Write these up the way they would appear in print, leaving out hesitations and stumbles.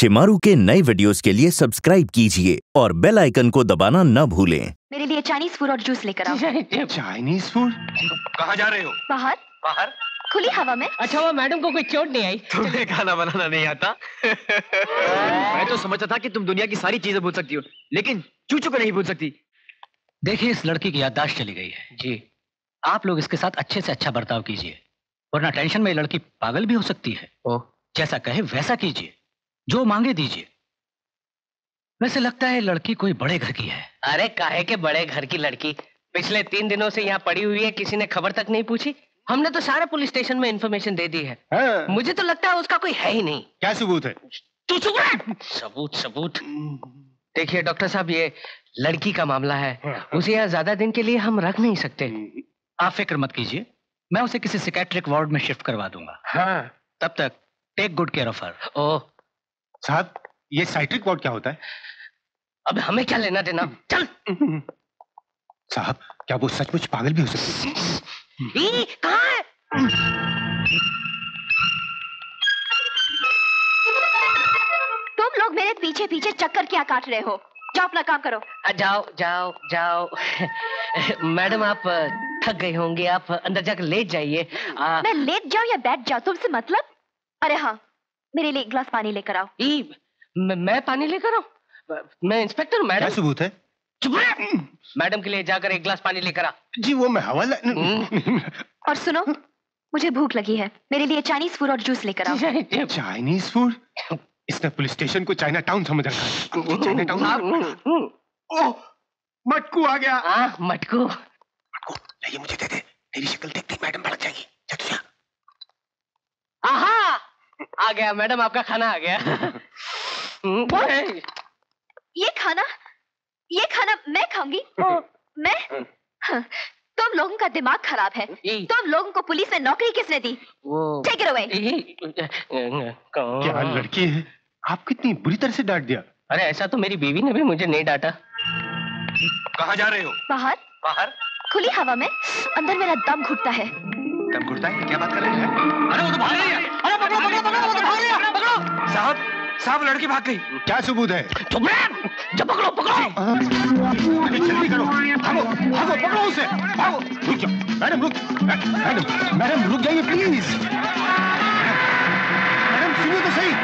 शेमारू के नए वीडियोस के लिए सब्सक्राइब कीजिए और बेल आइकन को दबाना न भूलें। मेरे लिए चाइनीज फूड और जूस लेकर आओ। Chinese food? कहाँ जा रहे हो? बाहर। बाहर? खुली हवा में। अच्छा वो मैडम को कोई चोट नहीं आई? तुम्हें खाना बनाना नहीं आता? मैं तो समझता था कि तुम दुनिया की सारी चीजें भूल सकती हो, लेकिन चूचू को नहीं भूल सकती। देखिए, इस लड़की की याददाश्त चली गई है जी। आप लोग इसके साथ अच्छे से अच्छा बर्ताव कीजिए, वरना टेंशन में ये लड़की पागल भी हो सकती है। ओह, जैसा कहे वैसा कीजिए, जो मांगे दीजिए। वैसे लगता है लड़की कोई बड़े घर की है। अरे काहे के बड़े घर की लड़की? पिछले 3 दिनों से यहाँ पड़ी हुई है, किसी ने खबर तक नहीं पूछी। हमने तो सारे पुलिस स्टेशन में इंफॉर्मेशन दे दी है। मुझे तो लगता है उसका कोई है ही नहीं। क्या सबूत है? तू चुप रह। सबूत देखिए डॉक्टर साहब, ये लड़की का मामला है, उसे यहाँ ज्यादा दिन के लिए हम रख नहीं सकते। आप फिक्र मत कीजिए, मैं उसे किसी साइकियाट्रिक वार्ड में शिफ्ट करवा दूंगा। हाँ। तब तक take good care of her. Oh साहब, ये साइट्रिक वार्ड क्या होता है? अब हमें क्या लेना देना? चल। साहब, क्या वो सचमुच पागल भी हो सकती है? कहाँ है? तुम लोग मेरे पीछे पीछे चक्कर क्या काट रहे हो? जाओ अपना काम करो। जाओ जाओ जाओ। मैडम आप थक गई होंगी, आप अंदर जाकर लेट जाइए। मैं लेट जाऊं या बैठ जाऊं, तुमसे मतलब? अरे हाँ, मेरे लिए एक गिलास पानी लेकर आओ। मैं पानी लेकर आऊं? मैं इंस्पेक्टर हूं मैडम। क्या सबूत है? चुप रह। मैडम के लिए जाकर एक गिलास पानी लेकर आ। जी वो मैं हवाला। और सुनो, मुझे भूख लगी है, मेरे लिए चाइनीज फूड और जूस लेकर आओ। Chinese food? इसने पुलिस स्टेशन को चाइना टाउन समझ रखा है। Chinatown? ओह, मटकू आ गया। मटकू? मटकू, ये मुझे दे दे। तेरी शक्ल देखती मैडम भड़क जाएगी। जा तू जा। आहा, आ गया मैडम, आपका खाना आ गया। ये खाना मैं खाऊंगी? मैं? हाँ, तुम लोगों का दिमाग खराब है। तुम लोगों को पुलिस में नौकरी किसने दी? Take it away। क्या लड़की है, आप कितनी बुरी तरह से डांट दिया। अरे ऐसा तो मेरी बीवी ने भी मुझे नहीं डांटा। कहाँ जा रहे हो? बाहर। बाहर? खुली हवा में। अंदर मेरा दम घुटता है। दम घुटता है? क्या बात कर रहे हैं? अरे वो तो भाग रही है। अरे पकड़ो पकड़ो पकड़ो, वो तो भाग रही है। पकड़ो साहब, साहब लड़की भाग गई। क्या सबूत है? चुप रह। जब पकड़ो पकड़ो। जल्दी करो, भागो भागो, पकड़ो उसे, भागो। रुक जाओ मैडम, रुक। मैडम रुक जाइए प्लीज। मैडम सुनिए तो सही।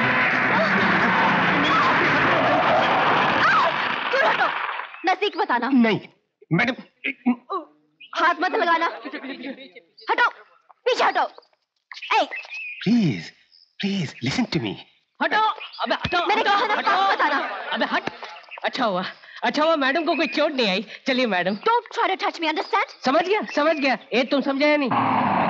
दूर हटो, नजदीक मत आना। नहीं मैडम। हाथ मत लगाना। हटो, पीछे हटो। Please please listen to me. हटो। अबे हटो। मैंने कहा ना, हाथ मत आना। अबे हट। अच्छा हुआ मैडम को कोई चोट नहीं आई। चलिए madam. Don't try to touch me, understand? समझ गया। ए तुम समझा या नहीं?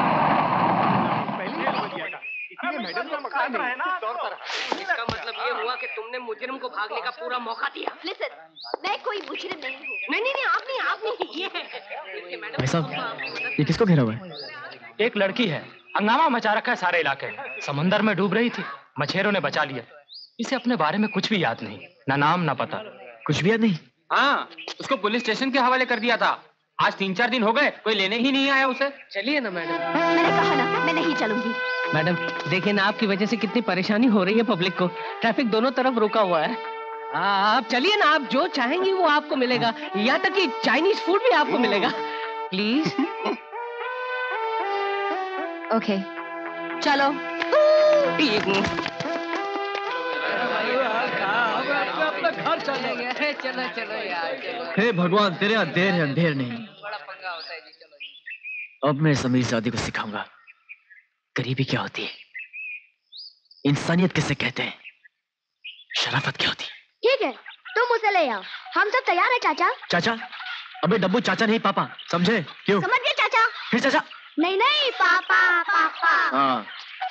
इसका मतलब ये हुआ कि तुमने मुजरिम को भागने का पूरा मौका दिया। Listen, मैं कोई मुजरिम नहीं हूँ। नहीं आप नहीं। ये भाई साहब, ये किसको घेरा हुआ है? एक लड़की है, हंगामा मचा रखा है सारे इलाके में। समंदर में डूब रही थी, मछेरों ने बचा लिया। इसे अपने बारे में कुछ भी याद नहीं, ना नाम ना पता। कुछ भी याद नहीं? हाँ, उसको पुलिस स्टेशन के हवाले कर दिया था। आज 3-4 दिन हो गए, कोई लेने ही नहीं आया उसे। चलिए ना मैडम। मैंने कहा ना, मैं नहीं चलूंगी। मैडम देखिए ना, आपकी वजह से कितनी परेशानी हो रही है पब्लिक को। ट्रैफिक दोनों तरफ रुका हुआ है। आप चलिए ना, आप जो चाहेंगी वो आपको मिलेगा, यहाँ तक कि चाइनीज फूड भी आपको मिलेगा। प्लीज। ओके, चलो। घर चलेंगे। चलो यार। हे भगवान, तेरे यहाँ देर है अंधेर नहीं। अब मैं समीर सादी को सिखाऊंगा गरीबी क्या होती है, इंसानियत किसे कहते हैं, शराफत क्या होती है। ठीक है, तुम उसे ले आओ, हम सब तैयार हैं चाचा। चाचा? अबे डब्बू चाचा नहीं पापा, समझे? क्यों? समझ गए चाचा। फिर चाचा? नहीं पापा। हाँ।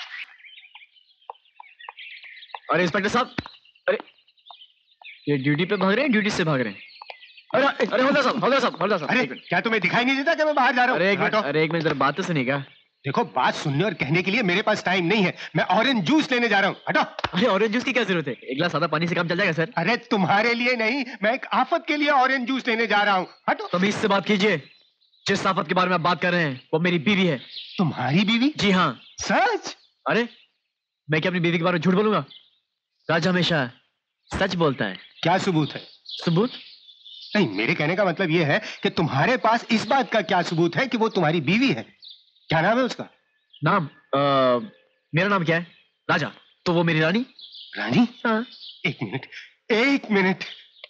अरे इंस्पेक्टर साहब, अरे ये ड्यूटी पे भाग रहे हैं, ड्यूटी से भाग रहे हैं। अरे हौलदार साहब। अरे क्या तुम्हें दिखाई नहीं देता कि मैं बाहर जा रहा हूँ? अरे एक मिनट जरा बात तो सुनिएगा। देखो, बात सुनने और कहने के लिए मेरे पास टाइम नहीं है। मैं ऑरेंज जूस लेने जा रहा हूँ। हटो। अरे ऑरेंज जूस की क्या जरूरत है? एक गिलास सादा पानी से काम चल जाएगा सर। अरे तुम्हारे लिए नहीं, मैं एक आफत के लिए ऑरेंज जूस लेने जा रहा हूँ। हटो। तमीज से बात कीजिए। जिस आफत के बारे में आप बात कर रहे हैं वो मेरी बीवी है। तुम्हारी बीवी? जी हाँ। सच? अरे मैं क्या अपनी बीवी के बारे में झूठ बोलूंगा? राजा हमेशा सच बोलता है। क्या सबूत है? सबूत? नहीं, मेरे कहने का मतलब यह है कि तुम्हारे पास इस बात का क्या सबूत है कि वो तुम्हारी बीवी है? क्या नाम है उसका? नाम? मेरा नाम क्या है? राजा। तो वो मेरी रानी? रानी? हाँ। एक मिनट, एक मिनट।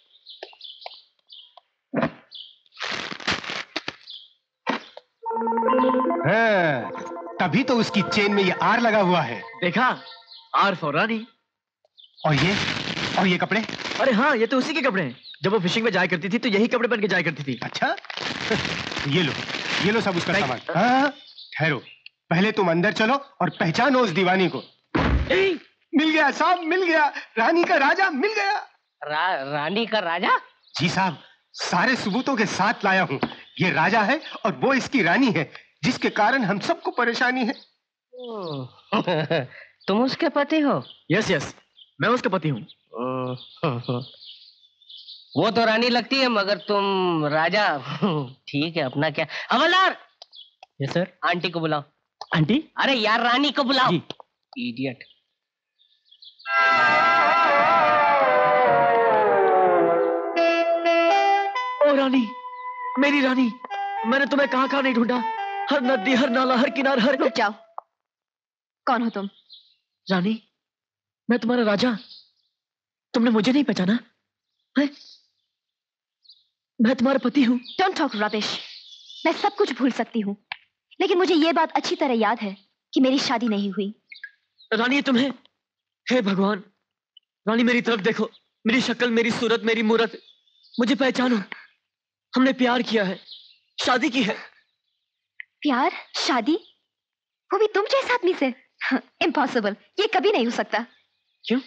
हाँ, तभी तो उसकी चेन में ये आर लगा हुआ है। देखा? R for Rani. और ये कपड़े? अरे हाँ, ये तो उसी के कपड़े हैं। जब वो फिशिंग में जाया करती थी तो यही कपड़े पहन के जाया करती थी। अच्छा। ये लो सब उसका सामान। हाँ, ठहरो, पहले तुम अंदर चलो और पहचानो उस दीवानी को। मिल गया साहब, मिल गया। रानी का राजा मिल गया। रानी का राजा? जी साहब, सारे सबूतों के साथ लाया हूँ। ये राजा है और वो इसकी रानी है, जिसके कारण हम सबको परेशानी है। तुम उसके पति हो? यस, मैं उसका पति हूँ। वो तो रानी लगती है मगर तुम राजा। ठीक है, अपना क्या। हवलदार! Yes sir. आंटी को बुलाओ। आंटी? अरे यार, रानी को बुलाओ। इडियट। ओ रानी, मेरी रानी, मैंने तुम्हें कहाँ नहीं ढूंढा। हर नदी, हर नाला, हर किनार, हर... रुक जाओ। कौन हो तुम? रानी, मैं तुम्हारा राजा। तुमने मुझे नहीं पहचाना? मैं तुम्हारा पति हूँ। Don't talk rubbish। मैं सब कुछ भूल सकती हूँ, लेकिन मुझे ये बात अच्छी तरह याद है कि मेरी शादी नहीं हुई। रानी, तुम्हें... हे भगवान, रानी मेरी तरफ देखो। मेरी शक्ल, मेरी सूरत, मेरी मूरत, मुझे पहचानो। हमने प्यार किया है, शादी की है। प्यार? शादी? वो भी तुम जैसे आदमी से? इम्पॉसिबल, ये कभी नहीं हो सकता। क्यों?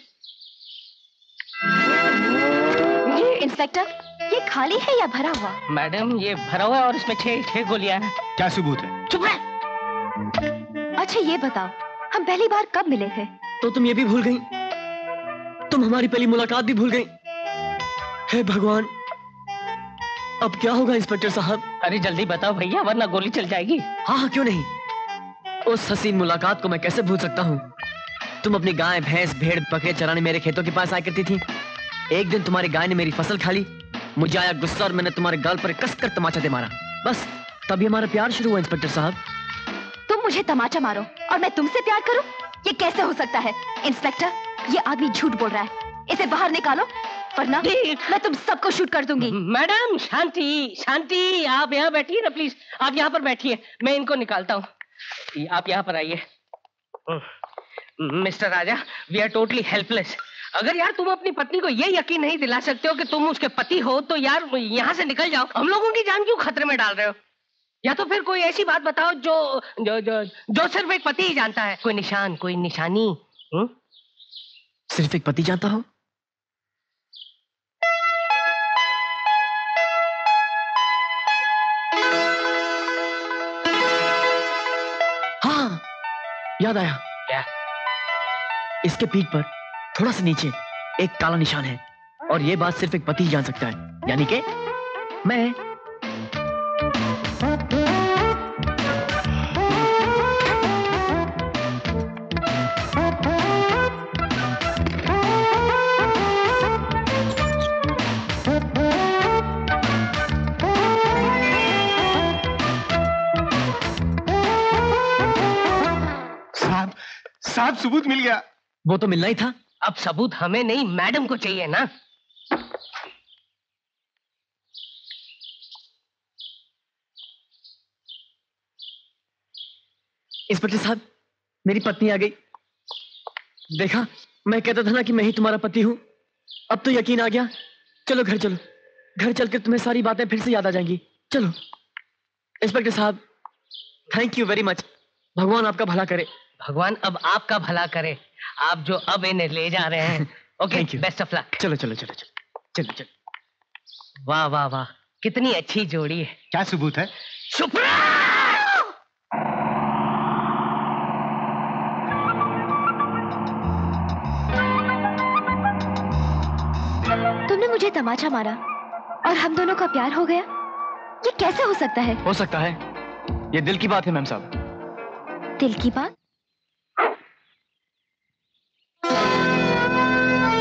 ये इंस्पेक्टर, ये खाली है या भरा हुआ? मैडम, ये भरा हुआ है और इसमें 6 गोलियां हैं। क्या सबूत है? चुप रह। अच्छा ये बताओ, हम पहली बार कब मिले थे? तो तुम ये भी भूल गई? तुम हमारी पहली मुलाकात भी भूल गई? हे भगवान, अब क्या होगा इंस्पेक्टर साहब? अरे जल्दी बताओ भैया, वरना गोली चल जाएगी। हाँ, क्यों नहीं। उस हसीन मुलाकात को मैं कैसे भूल सकता हूँ। तुम अपनी गाय, भैंस, भेड़, बकरे चराने मेरे खेतों के पास आया करती थी। एक दिन तुम्हारी गाय ने मेरी फसल खा ली। मुझे आया गुस्सा और मैंने तुम्हारे गाल पर कसकर तमाचा दे मारा। बस तभी हमारा प्यार शुरू हुआ। इंस्पेक्टर साहब, तुम मुझे तमाचा मारो और मैं तुमसे प्यार करूं? ये कैसे हो सकता है? इंस्पेक्टर, ये आदमी झूठ बोल रहा है। इसे बाहर निकालो, वरना मैं तुम सबको शूट कर दूंगी। मैडम, शांति, आप यहाँ बैठिए ना प्लीज। आप यहाँ पर बैठिए, मैं इनको निकालता हूँ। आप यहाँ पर आइए। Mister Raja, we are totally helpless. अगर यार तुम अपनी पत्नी को ये यकीन नहीं दिला सकते हो कि तुम उसके पति हो, तो यार यहाँ से निकल जाओ। हम लोगों की जान क्यों खतरे में डाल रहे हो? या तो फिर कोई ऐसी बात बताओ जो सिर्फ एक पति ही जानता है। कोई निशान, कोई निशानी। सिर्फ एक पति जानता हो? हाँ, याद आया। क्या? इसके पीठ पर थोड़ा सा नीचे एक काला निशान है, और ये बात सिर्फ एक पति ही जान सकता है, यानी कि मैं। साहब, सबूत मिल गया। वो तो मिलना ही था। अब सबूत हमें नहीं, मैडम को चाहिए ना। इंस्पेक्टर साहब, मेरी पत्नी आ गई। देखा, मैं कहता था ना कि मैं ही तुम्हारा पति हूं। अब तो यकीन आ गया। चलो घर चलो, घर चलकर तुम्हें सारी बातें फिर से याद आ जाएंगी। चलो। इंस्पेक्टर साहब, थैंक यू वेरी मच। भगवान आपका भला करे। भगवान अब आपका भला करे। आप जो अब इन्हें ले जा रहे हैं। Okay, best of luck. चलो चलो चलो चलो चलो चलो। वाह वाह वाह, कितनी अच्छी जोड़ी है। क्या सबूत है? तुमने मुझे तमाचा मारा और हम दोनों का प्यार हो गया? ये कैसे हो सकता है? हो सकता है, ये दिल की बात है मैम साहब। दिल की बात?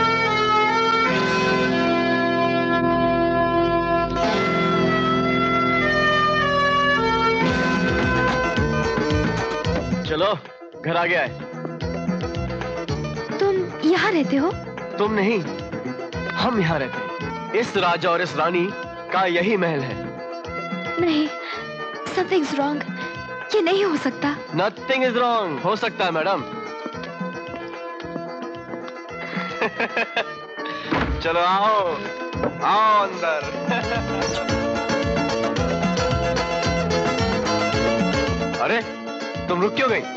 घर आ गया है। तुम यहाँ रहते हो? तुम नहीं, हम यहाँ रहते हैं। इस राजा और इस रानी का यही महल है। नहीं, something's wrong. ये नहीं हो सकता। Nothing is wrong. हो सकता है मैडम। चलो आओ, आओ अंदर। अरे तुम रुक क्यों गई?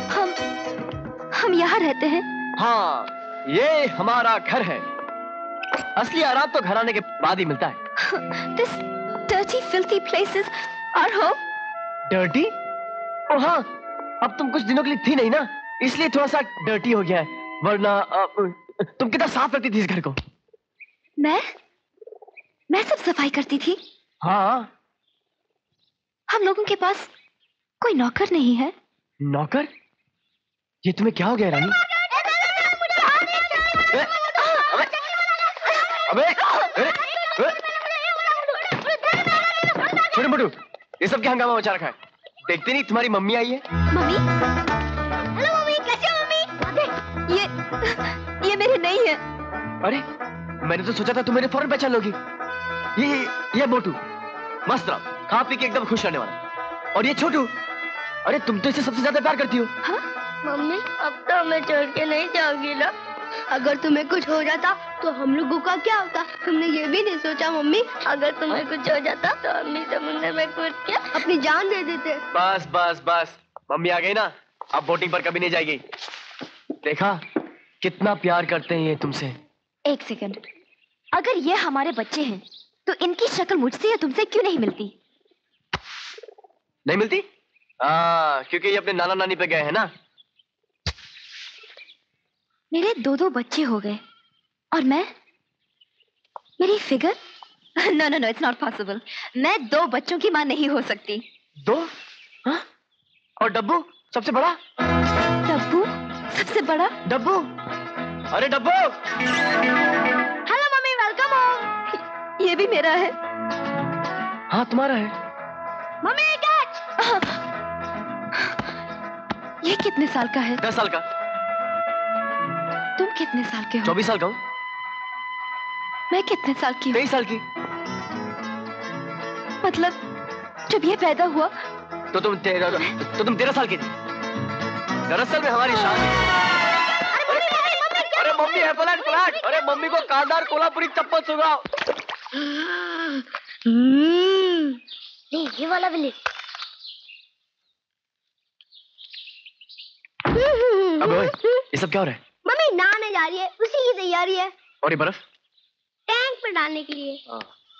हम यहाँ रहते हैं। हाँ, ये हमारा घर है। असली आराम तो घर आने के बाद ही मिलता है। This dirty, filthy place is our home. Dirty? ओ हाँ, अब तुम कुछ दिनों के लिए थी नहीं ना, इसलिए थोड़ा सा डर्टी हो गया है। वरना तुम कितना साफ रखती थी इस घर को। मैं सब सफाई करती थी। हाँ। हम लोगों के पास कोई नौकर नहीं है। नौकर? ये तुम्हें क्या हो गया रानी? अबे, छोटे मोटू, ये सब क्या हंगामा मचा रखा है? देखते नहीं तुम्हारी मम्मी आई है? मम्मी? हेलो मम्मी, कैसे हो मम्मी? ये मेरी नहीं है। अरे, मैंने तो सोचा था तुम मेरे फौरन पहचान लोगी। ये मोटू, मस्त रहा, खा पी के एकदम खुश रहने वाला। और ये छोटू, अरे तुम तो इसे सबसे ज्यादा प्यार करती हो। हाँ? मम्मी, अब तो मैं छोड़ के नहीं जाऊंगी ना। अगर तुम्हें कुछ हो जाता तो हम लोगों का क्या होता? तुमने ये भी नहीं सोचा मम्मी, अगर तुम्हें कुछ हो जाता तो अम्मी समुद्र में कूद के अपनी जान दे देते। बस बस बस, मम्मी आ गई ना, अब बोटिंग पर कभी नहीं जाएगी। देखा कितना प्यार करते हैं ये तुमसे। एक सेकंड, अगर ये हमारे बच्चे हैं तो इनकी शक्ल मुझसे या तुमसे क्यों नहीं मिलती? नहीं मिलती? क्योंकि ये अपने नाना नानी पे गए हैं ना। मेरे दो बच्चे हो गए और मेरी figure? No, it's not possible. मैं 2 बच्चों की मां नहीं हो सकती। 2? हाँ? और डब्बू सबसे बड़ा? डब्बू सबसे बड़ा? डब्बू, अरे Dabbu! Hello mummy, welcome home. ये भी मेरा है। हाँ तुम्हारा है। Mummy catch. ये कितने साल का है? 10 साल का। तुम कितने साल के हो? 24 साल का हूँ। मैं कितने साल की हूँ? 23 साल की। मतलब जब ये पैदा हुआ तो तुम 13 साल की थी। दरअसल में हमारी शादी। अरे मम्मी है, पलट। अरे मम्मी को कांदार कोल्हापुरी चप्पल सुगाओ। नहीं, ये वाला भी ले। अब ओए, ये सब क्या हो रहा है? मम्मी नहाने जा रही है, उसी की तैयारी है। और ये बर्फ? टैंक में डालने के लिए।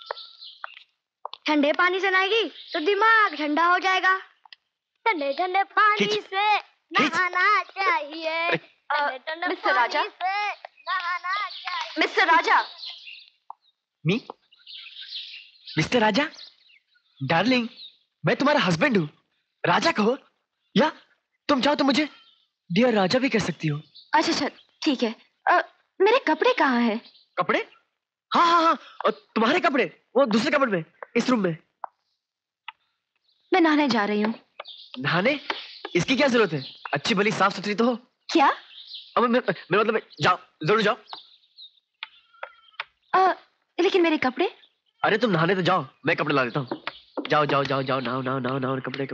ठंडे पानी से नहाएगी तो दिमाग ठंडा हो जाएगा। ठंडे ठंडे पानी से नहाना चाहिए। Mister Raja, mister Raja. Mister Raja? Darling, मैं तुम्हारा हस्बैंड हूँ। राजा कहो, या तुम चाहो तो मुझे डियर राजा भी कह सकती हो। अच्छा ठीक है। मेरे कपड़े कहाँ हैं? कपड़े? हाँ, और तुम्हारे कपड़े वो दूसरे कपड़े में, इस रूम में। मैं नहाने जा रही हूँ। नहाने? इसकी क्या जरूरत है? अच्छी भली साफ सुथरी तो हो। क्या? अब मैं मतलब जाओ, जरूर जाओ। लेकिन मेरे कपड़े? अरे तुम नहाने तो जाओ, मैं कपड़े ला देता हूँ। जाओ नहाओ, कपड़े।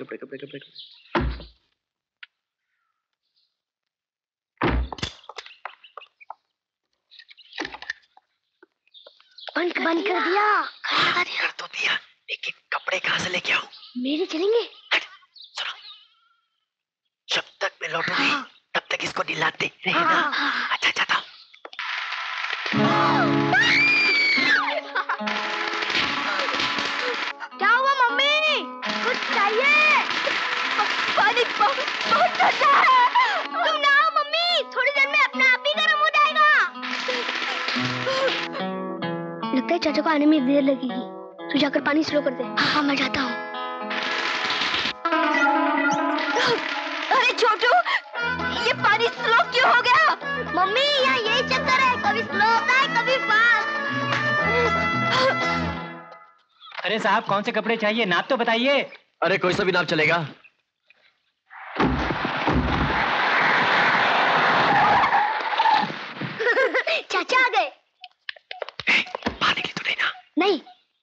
बंद कर दिया। कर तो दिया, लेकिन कपड़े कहाँ से लेके आऊं? मेरे चलेंगे। सुनो, जब तक मैं लौटूंगी तब तक इसको दिलाते रहना। अच्छा जाता। क्या हुआ मम्मी? कुछ चाहिए? पानी बहुत ठंडा है। तुम नहाओ मम्मी, थोड़ी देर में अपने आप ही गर्म हो जाएगा। लगता है चाचा को आने में देर लगेगी। तू जाकर पानी स्लो कर दे। हाँ, मैं जाता हूँ। अरे छोटू, ये पानी स्लो क्यों हो गया? मम्मी, यहाँ यही चक्कर है, कभी स्लो होता है कभी फास्ट। अरे साहब, कौन से कपड़े चाहिए? नाप तो बताइए। अरे कोई सा भी नाप चलेगा। चाचा आ गए। बाहर निकली तो नहीं ना? नहीं,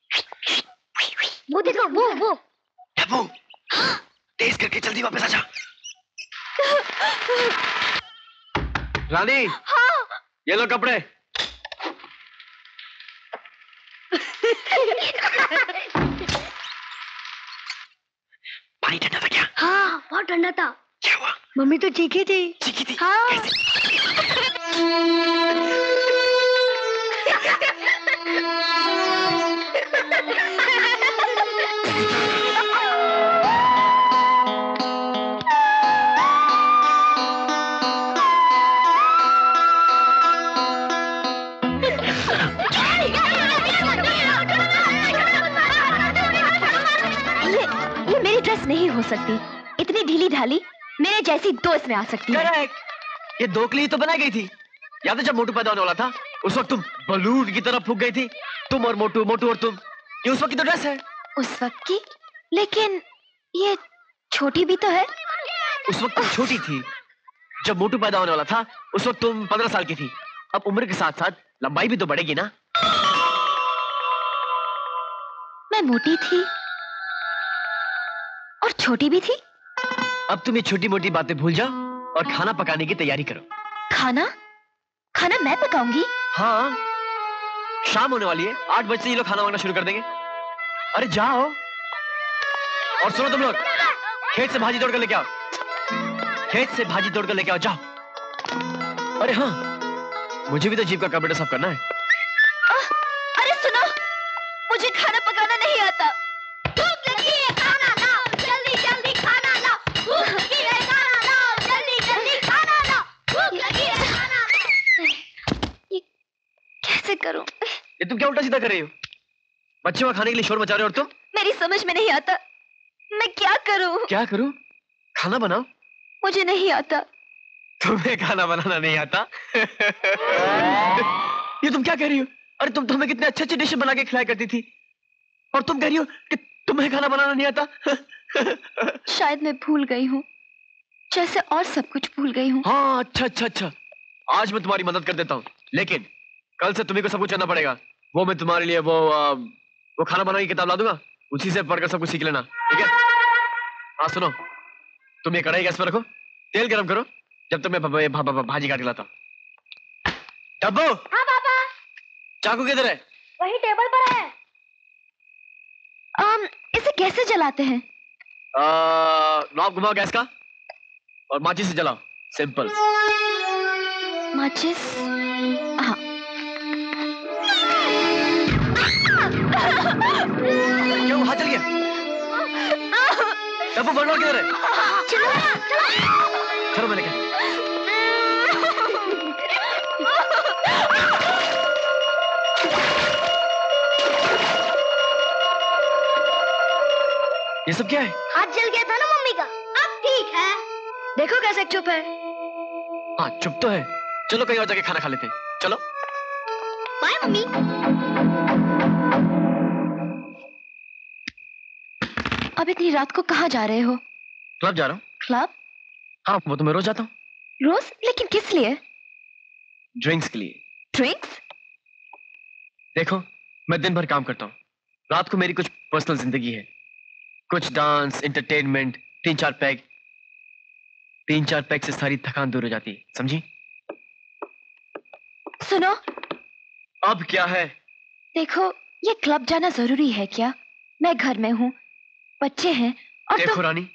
वो देखो वो। डब्बू, तेज करके जल्दी वापस आ जा। रानी, हाँ। ये लो कपड़े। पानी ठंडा था क्या? हाँ, बहुत ठंडा था। क्या हुआ? मम्मी तो चीखी थी। चीखी थी? हाँ। ये मेरी ड्रेस नहीं हो सकती। इतनी ढीली ढाली मेरे जैसी दो इसमें आ सकती है। करेक्ट। ये दो के लिए तो बनाई गई थी। याद है जब मोटू पैदा होने वाला था, उस वक्त तुम बलून की तरह फूंक गई थी। तुम और मोटू, मोटू और तुम। ये उस वक्त की तो ड्रेस है। उस वक्त की? लेकिन ये छोटी भी तो है। उस वक्त तुम छोटी थी। जब मोटू पैदा होने वाला था, उस वक्त तुम 15 साल की थी। अब उम्र के साथ साथ लंबाई भी तो बढ़ेगी ना। मैं मोटी थी और छोटी भी थी। अब तुम ये छोटी मोटी बातें भूल जाओ और खाना पकाने की तैयारी करो। खाना? खाना मैं पकाऊंगी? हाँ, शाम होने वाली है। 8 बजे से ये लोग खाना मांगना शुरू कर देंगे। अरे जाओ। और सुनो तुम लोग, खेत से भाजी तोड़ कर लेके आओ। खेत से भाजी तोड़ कर लेके आओ, जाओ। अरे हाँ, मुझे भी तो जीप का कार्बोरेटर साफ करना है। अरे सुनो, मुझे खाना पकाना नहीं आता। भूख लगी है, खाना लाओ, जल्दी जल्दी खाना लाओ। भूख लगी है, खाना लाओ, जल्दी जल्दी खाना लाओ। भूख लगी है, खाना लाओ। ये कैसे करूं? ये तुम क्या उल्टा सीधा कर रही हो? बच्चों का खाने के लिए शोर मचा रहे हो और तुम? मेरी समझ में नहीं आता। मैं क्या करूं? क्या करूं? खाना बनाओ। मुझे नहीं आता। तुम्हें खाना बनाना नहीं आता? ये तुम क्या कह रही हो? अरे तुम तो हमें कितने अच्छे अच्छे डिश बना के खिलाया करती थी, और तुम कह रही हो कि तुम्हें खाना बनाना नहीं आता? शायद मैं भूल गई हूँ, जैसे और सब कुछ भूल गई हूँ। हाँ, अच्छा। आज मैं तुम्हारी मदद कर देता हूँ, लेकिन कल से तुम्ही को सब कुछ करना पड़ेगा। वो मैं तुम्हारे लिए वो खाना बनाने की किताब ला दूंगा, उसी से पढ़कर सब कुछ सीख लेना, ठीक है? हाँ सुनो, तुम ये कढ़ाई गैस पर रखो, तेल गरम करो, जब तक मैं भाजी काट के लाता हूँ। डब्बू। हाँ पापा। चाकू किधर है? वही टेबल पर है। इसे कैसे जलाते हैं? नॉब घुमाओ गैस का और माचिस से जलाओ, सिंपल। माचिस? हाँ। क्यों हाथ चल गया? डब्बू बर्नर किधर है? चलो मैंने कहा। ये सब क्या है? हाथ जल गया था ना मम्मी का, अब ठीक है। देखो कैसे चुप है। हाँ चुप तो है। चलो कहीं और जाके खाना खा लेते हैं, चलो। Bye mummy. अब इतनी रात को कहाँ जा रहे हो? क्लब जा रहा हूँ। क्लब? हाँ, वो तो मैं रोज जाता हूँ। रोज? लेकिन किस लिए? ड्रिंक्स के लिए। ड्रिंक्स? देखो, मैं दिन भर काम करता हूँ, रात को मेरी कुछ पर्सनल जिंदगी है, कुछ डांस, एंटरटेनमेंट, 3-4 पैग से सारी थकान दूर हो जाती है, समझी? सुनो, अब क्या है? देखो, ये क्लब जाना जरूरी है क्या? मैं घर में हूँ, बच्चे हैं और देखो रानी,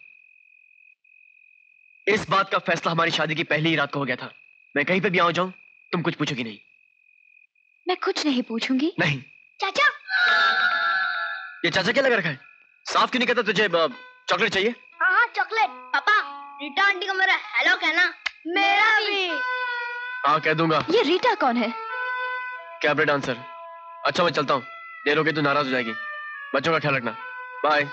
इस बात का फैसला हमारी शादी की पहली ही रात को हो गया था। मैं कहीं पे भी आऊं जाऊं, तुम कुछ पूछोगी नहीं। मैं कुछ नहीं पूछूंगी। नहीं। चाचा। ये चाचा क्या लगा रखा है? साफ क्यों नहीं कहता तुझे चॉकलेट चाहिए? हाँ चॉकलेट। पापा, रीटा आंटी को मेरा हेलो कहना। मेरा भी। हाँ कह दूंगा। ये रीटा कौन है? Cabaret dancer. अच्छा मैं चलता हूँ, देर हो गई तो नाराज हो जाएगी। बच्चों का ख्याल रखना, बाय।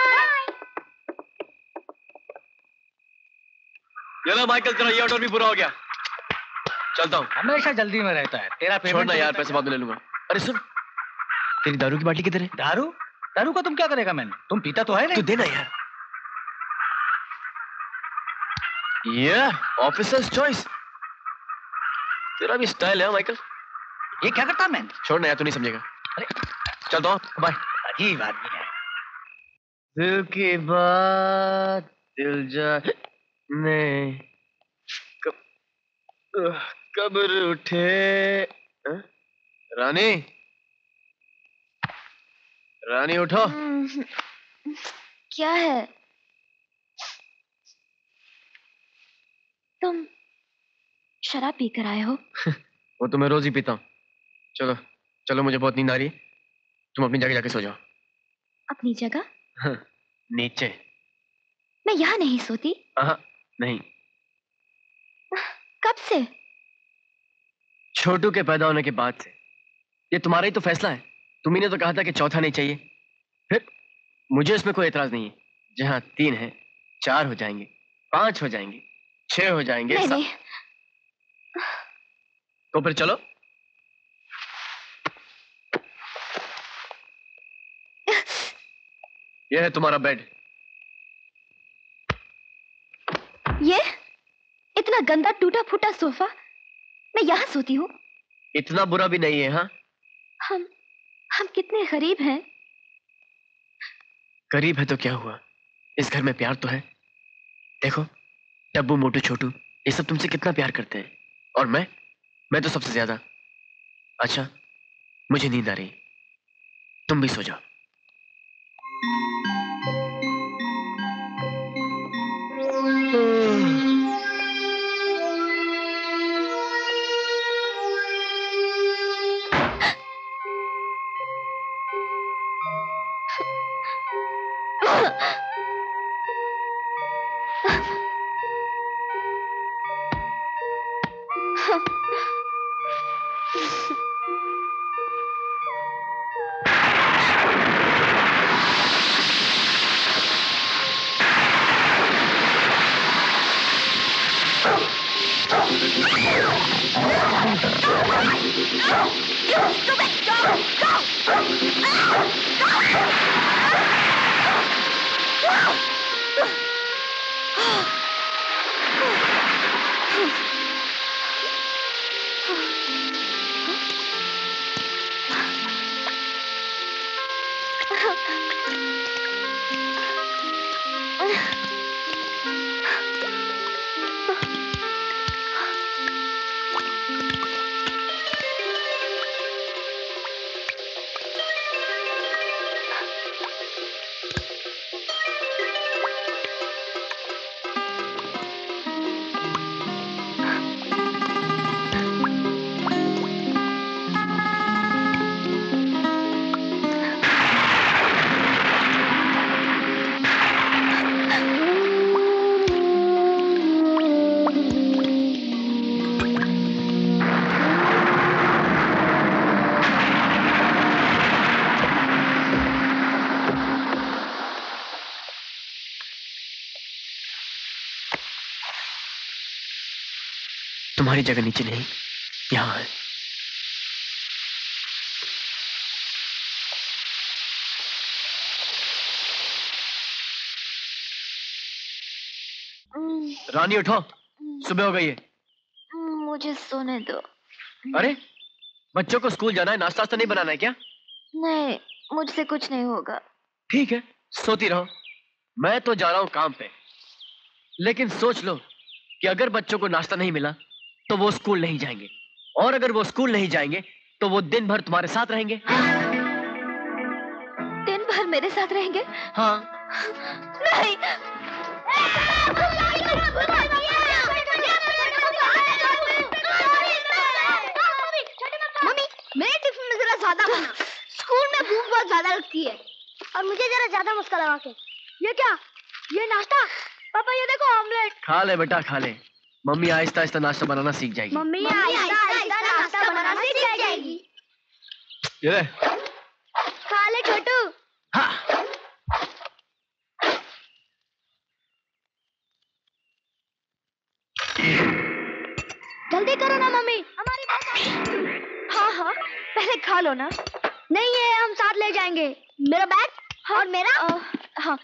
ये लो माइकल, तेरा ये ऑर्डर भी पूरा हो गया, चलता हूँ। हमेशा जल्दी में रहता है तेरा पेमेंट। छोड़ना यार, पैसे बाद में ले लूंगा। अरे सुन, तेरी दारू की बाटली किधर है? दारू? दारू का तुम क्या करेगा? मैंने तुम पीता तो है नहीं। तू देना यार। ये ऑफिसर्स चॉइस, तेरा भी स्टाइल है माइकल। ये क्या करता मैं? छोड़ ना यार, तू नहीं समझेगा। अरे चल दो, बाय। अजीब आदमी है। दिल की बात दिल जाने कब्र उठे। रानी, रानी उठो। क्या है? तुम शराब पीकर आए हो? वो तो मैं रोज ही पीता हूँ। चलो चलो, मुझे बहुत नींद आ रही है, तुम अपनी जगह जाके सो जाओ। अपनी जगह? हाँ, नीचे। मैं यहाँ नहीं सोती। नहीं। कब से? छोटू के पैदा होने के बाद से। ये तुम्हारा ही तो फैसला है, तुम्ही ने तो कहा था कि चौथा नहीं चाहिए। फिर मुझे इसमें कोई एतराज नहीं है। जहाँ 3 है, 4 हो जाएंगे, 5 हो जाएंगे, 6 हो जाएंगे। नहीं, नहीं। तो फिर चलो। यह है तुम्हारा बेड। ये इतना गंदा टूटा फूटा सोफा, मैं यहाँ सोती हूँ? इतना बुरा भी नहीं है। हाँ, हम कितने गरीब हैं। गरीब है तो क्या हुआ, इस घर में प्यार तो है। देखो, डब्बू मोटू छोटू ये सब तुमसे कितना प्यार करते हैं, और मैं तो सबसे ज्यादा। अच्छा, मुझे नींद आ रही, तुम भी सो जाओ। तुम्हारी जगह नीचे नहीं, यहाँ है। रानी उठो, सुबह हो गई है। मुझे सोने दो। अरे, बच्चों को स्कूल जाना है, नाश्ता वास्ता नहीं बनाना है क्या? नहीं, मुझसे कुछ नहीं होगा। ठीक है, सोती रहो। मैं तो जा रहा हूं काम पे। लेकिन सोच लो कि अगर बच्चों को नाश्ता नहीं मिला तो वो स्कूल नहीं जाएंगे, और अगर वो स्कूल नहीं जाएंगे तो वो दिन भर तुम्हारे साथ रहेंगे। दिन भर मेरे साथ रहेंगे? हाँ। नहीं। मम्मी, मेरे टिफिन में जरा ज्यादा बना। स्कूल में भूख बहुत ज्यादा लगती है, और मुझे जरा ज्यादा मस्का लगा के। ये क्या? ये नाश्ता? पापा ये देखो, ऑमलेट। खा ले बेटा, खा ले। मम्मी आहिस्ता आहिस्ता नाश्ता बनाना सीख जाएगी। मम्मी आहिस्ता आहिस्ता नाश्ता बनाना सीख जाएगी। ये ले। खा ले छोटू। हाँ। जल्दी करो ना मम्मी, हमारी बात। हाँ हाँ, पहले खा लो ना। नहीं, ये हम साथ ले जाएंगे। मेरा बैग? हाँ, और मेरा? हाँ,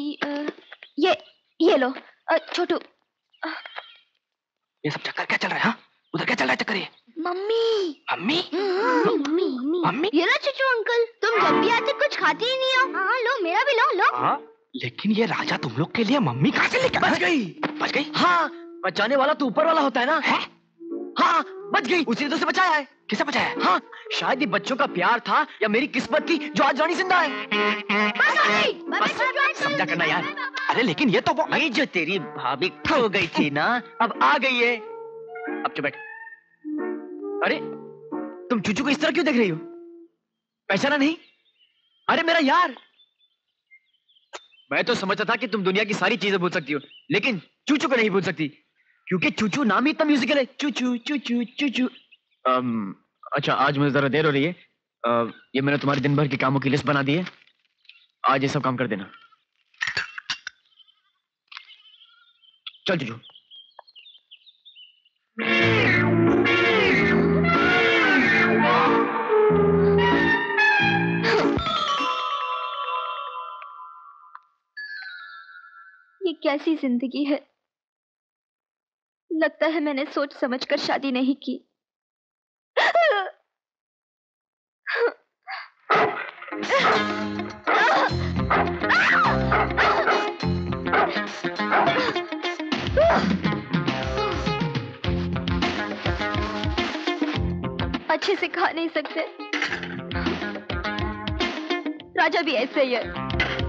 ये लो। छोटू, ये सब चक्कर क्या चल रहा है? हाँ? उधर क्या चल रहा है चक्कर? ये मम्मी मम्मी मम्मी मम्मी ये ना चुचू अंकल, तुम जब भी आते कुछ खाती ही नहीं हो। हाँ लो, मेरा भी लो लो। हाँ, लेकिन ये राजा तुम लोग के लिए मम्मी कहाँ से लेकर बच गई। बच गई? हाँ, बचाने वाला तो ऊपर वाला होता है ना। है? हाँ, बच गई। उसी ने तो उसे बचाया है। किसे बचाया? हाँ, शायद ये बच्चों का प्यार था या मेरी किस्मत थी जो आज रानी जिंदा है। बस समझा करना यार। अरे लेकिन ये तो वो वही जो तेरी भाभी खो गई थी ना, अब आ गई है। अब चुप बैठ। अरे तुम चूचू को इस तरह क्यों देख रही हो? पहचाना नहीं? अरे मेरा यार, मैं तो समझता था कि तुम दुनिया की सारी चीजें भूल सकती हो, लेकिन चूचू को नहीं भूल सकती, क्योंकि चूचू नाम ही इतना म्यूजिकल है। चूचू चूचू चूचू। अच्छा, आज मुझे जरा देर हो रही है। ये मैंने तुम्हारे दिन भर के कामों की लिस्ट बना दी है, आज ये सब काम कर देना। चल चूचू। ये कैसी जिंदगी है। लगता है मैंने सोच समझकर शादी नहीं की। अच्छे से खा नहीं सकते। राजा भी ऐसे ही है।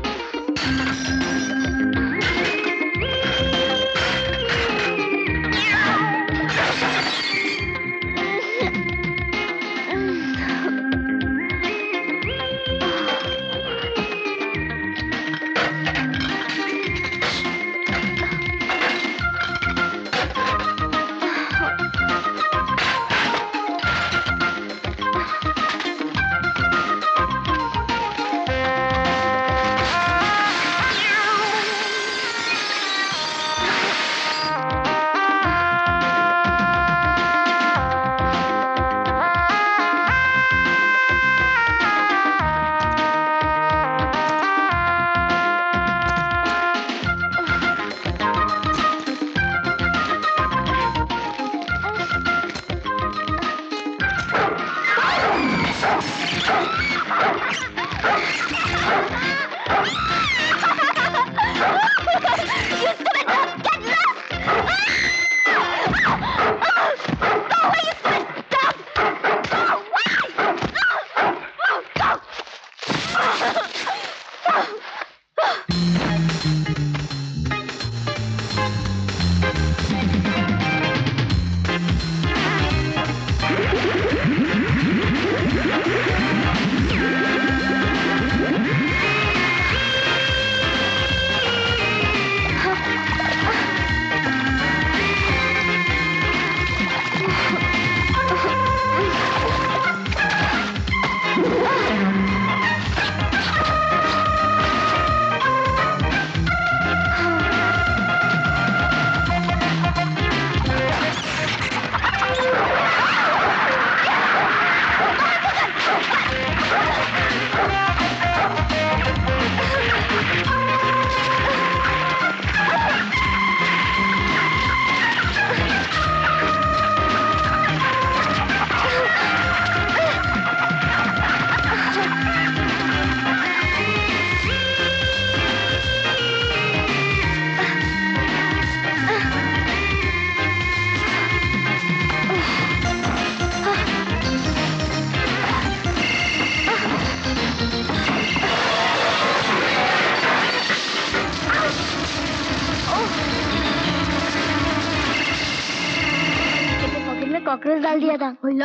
कॉकरोच डाल दिया था। लो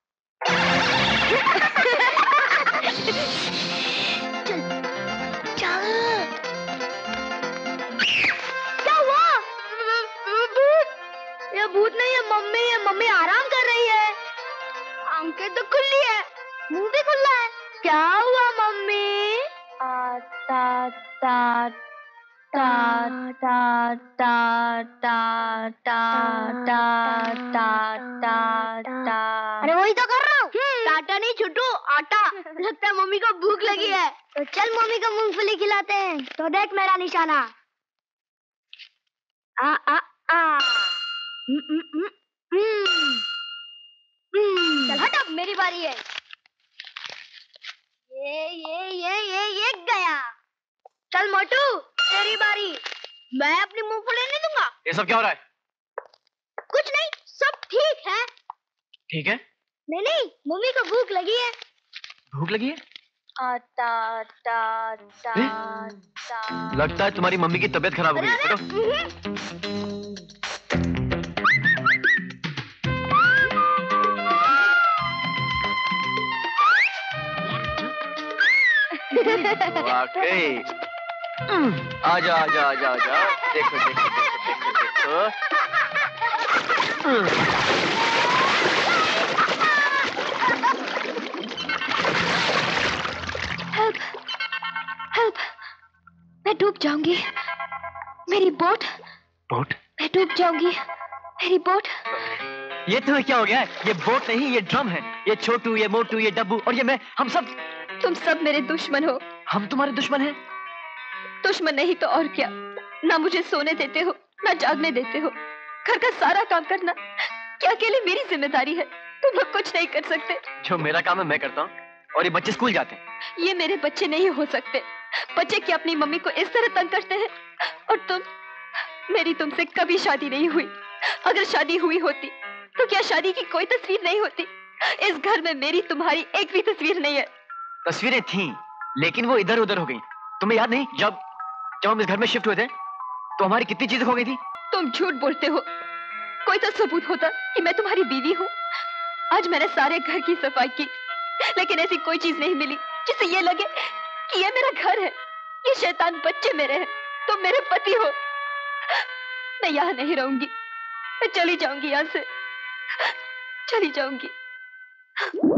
चल चल। क्या हुआ? भूत? ये भूत नहीं है मम्मी, ये मम्मी आराम कर रही है। आंखें तो खुली है, मुंह भी खुला है। क्या हुआ मम्मी? ता ता ता ता ता ता ता ता ता ता। अरे वही तो कर रहा हूँ। टाटा नहीं छुट्टू, आटा। लगता है मम्मी को भूख लगी है, तो चल मम्मी को मूंगफली खिलाते हैं। तो देख मेरा निशाना। आ आ आ। चल हट, अब मेरी बारी है। ये गया। चल मोटू, तेरी बारी। मैं अपनी मूंगफली नहीं दूंगा। ये सब क्या हो रहा है? कुछ नहीं, सब ठीक है। ठीक है? नहीं, मम्मी को भूख लगी है। भूख लगी है? आता लगता है तुम्हारी मम्मी की तबीयत खराब हो गई है। वाकई। आजा आजा आजा आजा। देखो देखो देखो देखो देखो। हेल्प हेल्प, मैं डूब जाऊंगी। मेरी बोट बोट? मैं डूब जाऊंगी, मेरी बोट। ये तुम्हें क्या हो गया है? ये बोट नहीं, ये ड्रम है। ये छोटू, ये मोटू, ये डब्बू और ये मैं, हम सब। तुम सब मेरे दुश्मन हो। हम तुम्हारे दुश्मन हैं? दुश्मन नहीं तो और क्या। ना मुझे सोने देते हो, ना जागने देते हो। घर का सारा काम करना क्या अकेले मेरी जिम्मेदारी है? तुम लोग कुछ नहीं कर सकते। जो मेरा काम है मैं करता हूँ, और ये बच्चे स्कूल जाते हैं। ये मेरे बच्चे नहीं हो सकते। बच्चे की अपनी मम्मी को इस तरह तंग करते हैं। और तुम, मेरी तुमसे कभी शादी नहीं हुई। अगर शादी हुई होती तो क्या शादी की कोई तस्वीर नहीं होती? इस घर में मेरी तुम्हारी एक भी तस्वीर नहीं है। तस्वीरें थीं, लेकिन वो इधर उधर हो गई। तुम्हें याद नहीं, जब हम इस घर में शिफ्ट हुए थे तो हमारी कितनी चीजें खो गई थी? तुम झूठ बोलते हो। कोई तो सबूत होता कि मैं तुम्हारी बीवी हूँ। आज मैंने सारे घर की सफाई की, लेकिन ऐसी कोई चीज नहीं मिली जिससे ये लगे कि ये मेरा घर है। ये शैतान बच्चे मेरे हैं, तुम मेरे पति हो। मैं यहाँ नहीं रहूंगी, मैं चली जाऊंगी, यहाँ से चली जाऊंगी।